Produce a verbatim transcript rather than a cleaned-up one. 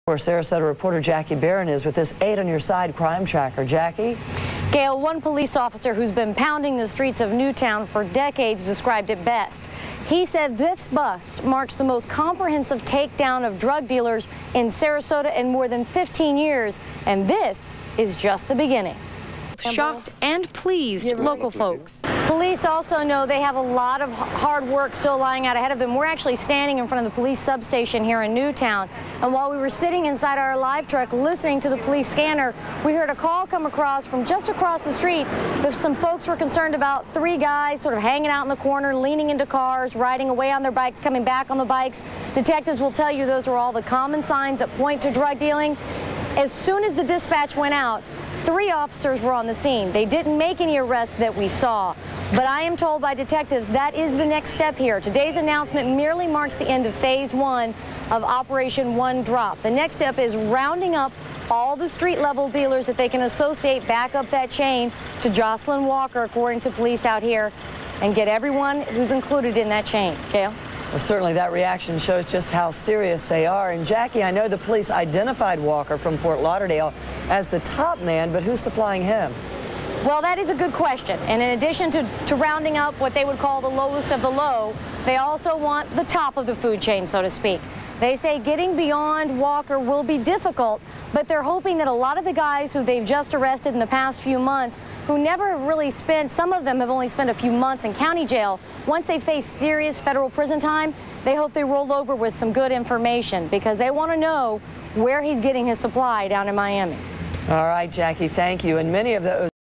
Where Sarasota reporter Jackie Barron is with this eight on your side crime tracker. Jackie? Gail, one police officer who's been pounding the streets of Newtown for decades described it best. He said this bust marks the most comprehensive takedown of drug dealers in Sarasota in more than fifteen years, and this is just the beginning. Shocked and pleased local folks. Police also know they have a lot of hard work still lying out ahead of them. We're actually standing in front of the police substation here in Newtown, and while we were sitting inside our live truck listening to the police scanner, we heard a call come across from just across the street that some folks were concerned about three guys sort of hanging out in the corner, leaning into cars, riding away on their bikes, coming back on the bikes. Detectives will tell you those are all the common signs that point to drug dealing. As soon as the dispatch went out, three officers were on the scene. They didn't make any arrests that we saw, but I am told by detectives that is the next step here. Today's announcement merely marks the end of phase one of Operation One Drop. The next step is rounding up all the street-level dealers that they can associate back up that chain to Jocelyn Walker, according to police out here, and get everyone who's included in that chain. Gail? Well, certainly that reaction shows just how serious they are. And Jackie, I know the police identified Walker from Fort Lauderdale as the top man, but who's supplying him? Well, that is a good question. And in addition to, to rounding up what they would call the lowest of the low, they also want the top of the food chain, so to speak. They say getting beyond Walker will be difficult, but they're hoping that a lot of the guys who they've just arrested in the past few months, who never have really spent, some of them have only spent a few months in county jail, once they face serious federal prison time, they hope they roll over with some good information because they want to know where he's getting his supply down in Miami. All right, Jackie, thank you. And many of those